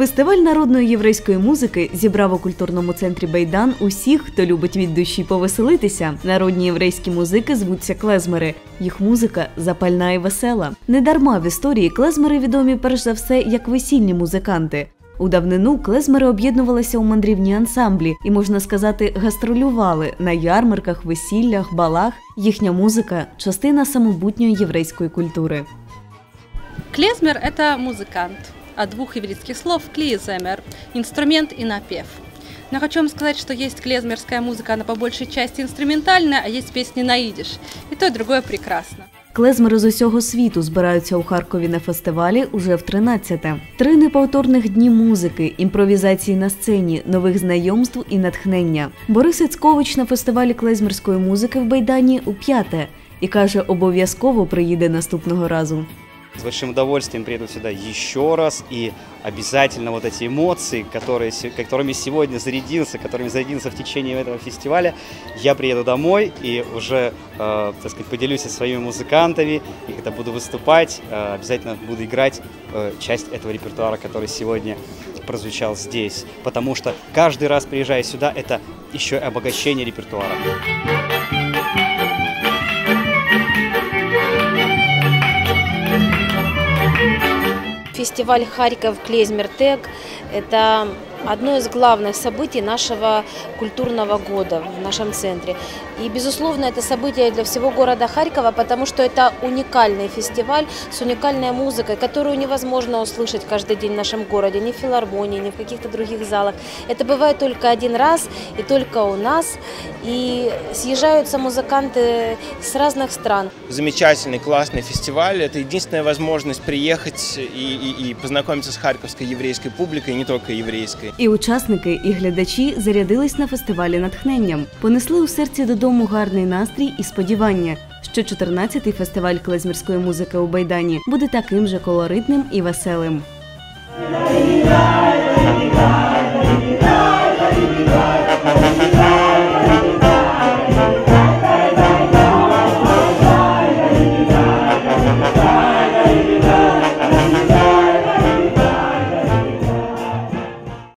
Фестиваль народної єврейської музики зібрав у культурному центрі Бейдан усіх, хто любить від душі повеселитися. Народні єврейські музики звуться клезмери. Їх музика запальна і весела. Недарма в історії клезмери відомі перш за все як весільні музиканти. У давнину клезмери об'єднувалися у мандрівні ансамблі і, можна сказати, гастролювали на ярмарках, весіллях, балах. Їхня музика – частина самобутньої єврейської культури. Клезмер – это музыкант. От двух еврейских слов «клиземер» – инструмент и напев. Но хочу вам сказать, что есть клезмерская музыка, она по большей части инструментальная, а есть песни на идиш. И то, и другое прекрасно. Клезмери з усього світу збираються у Харкові на фестивалі уже в 13-те. 3 неповторних дні музики, імпровізації на сцені, нових знайомств і натхнення. Борис Іцкович на фестивалі клезмерської музики в Бейдані у 5-те і каже, обов'язково приїде наступного разу. С большим удовольствием приеду сюда еще раз и обязательно вот эти эмоции, которыми сегодня зарядился, которыми зарядился в течение этого фестиваля, я приеду домой и уже, так сказать, поделюсь со своими музыкантами, и когда буду выступать, обязательно буду играть часть этого репертуара, который сегодня прозвучал здесь, потому что каждый раз, приезжая сюда, это еще и обогащение репертуара. Фестиваль «Харьков Клезмер-Тег» – это одно из главных событий нашего культурного года в нашем центре. И, безусловно, это событие для всего города Харькова, потому что это уникальный фестиваль с уникальной музыкой, которую невозможно услышать каждый день в нашем городе, ни в филармонии, ни в каких-то других залах. Это бывает только один раз и только у нас. И съезжаются музыканты с разных стран. Замечательный, классный фестиваль. Это единственная возможность приехать и познакомиться с харьковской еврейской публикой, и не только еврейской. І учасники, і глядачі зарядились на фестивалі натхненням. Понесли у серці додому гарний настрій і сподівання, що 14-й фестиваль клезмерської музики у Бейдані буде таким же колоритним і веселим.